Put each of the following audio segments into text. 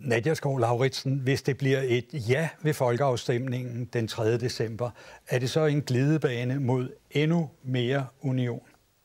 Nadia Skov-Lauritsen, hvis det bliver et ja ved folkeafstemningen den 3. december, er det så en glidebane mod endnu mere union?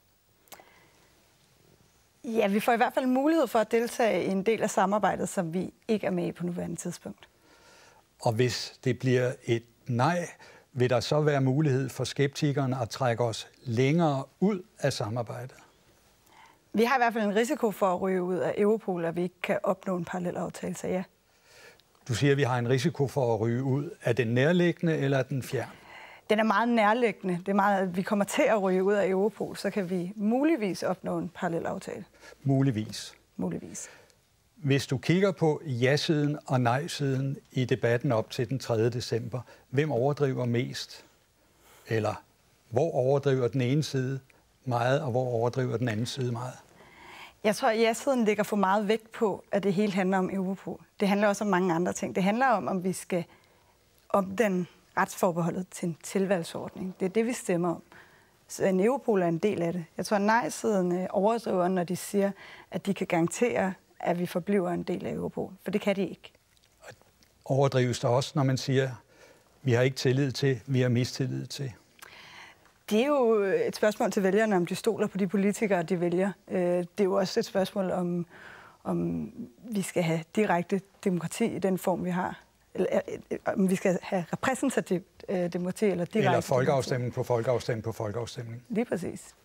Ja, vi får i hvert fald mulighed for at deltage i en del af samarbejdet, som vi ikke er med i på nuværende tidspunkt. Og hvis det bliver et nej, vil der så være mulighed for skeptikerne at trække os længere ud af samarbejdet? Vi har i hvert fald en risiko for at ryge ud af Europol, at vi ikke kan opnå en parallelaftale, så ja. Du siger, at vi har en risiko for at ryge ud. Er den nærliggende eller er den fjern? Den er meget nærliggende. Det er meget, at vi kommer til at ryge ud af Europol, så kan vi muligvis opnå en parallelaftale. Muligvis. Muligvis. Hvis du kigger på ja-siden og nej-siden i debatten op til den 3. december, hvem overdriver mest? Eller hvor overdriver den ene side meget, og hvor overdriver den anden side meget? Jeg tror, at ja-siden lægger for meget vægt på, at det hele handler om Europol. Det handler også om mange andre ting. Det handler om vi skal omdanne retsforbeholdet til en tilvalgsordning. Det er det, vi stemmer om. Så en Europol er en del af det. Jeg tror, at nej-siden overdriver, når de siger, at de kan garantere, at vi forbliver en del af Europol. For det kan de ikke. Overdrives der også, når man siger, at vi har ikke tillid til, vi har mistillid til? Det er jo et spørgsmål til vælgerne, om de stoler på de politikere, de vælger. Det er jo også et spørgsmål om vi skal have direkte demokrati i den form, vi har. Eller om vi skal have repræsentativt demokrati eller direkte eller folkeafstemning på folkeafstemning på folkeafstemning. Lige præcis.